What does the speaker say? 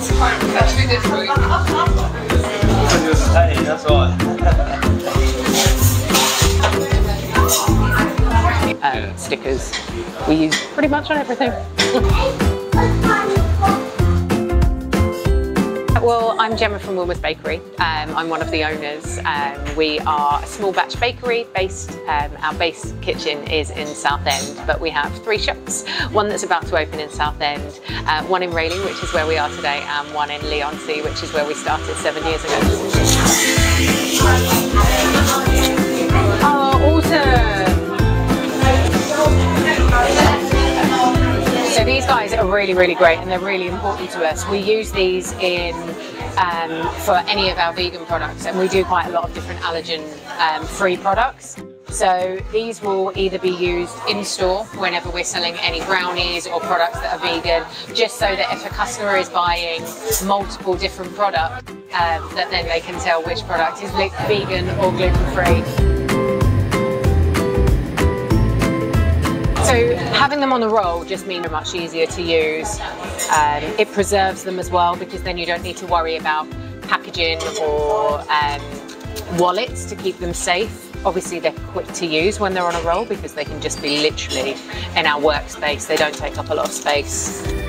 Hey, that's all. Stickers we use pretty much on everything. Well, I'm Gemma from Wilma's Bakery. I'm one of the owners. We are a small batch bakery based, our base kitchen is in Southend, but we have 3 shops. One that's about to open in Southend, one in Rayleigh, which is where we are today, and one in Leigh-on-Sea, which is where we started 7 years ago. Oh, awesome! So these guys are really, really great, and they're really important to us. We use these in for any of our vegan products, and we do quite a lot of different allergen free products. So these will either be used in store whenever we're selling any brownies or products that are vegan, just so that if a customer is buying multiple different products, that then they can tell which product is vegan or gluten-free. So having them on the roll just means they're much easier to use. It preserves them as well, because then you don't need to worry about packaging or wallets to keep them safe. Obviously they're quick to use when they're on a roll, because they can just be literally in our workspace. They don't take up a lot of space.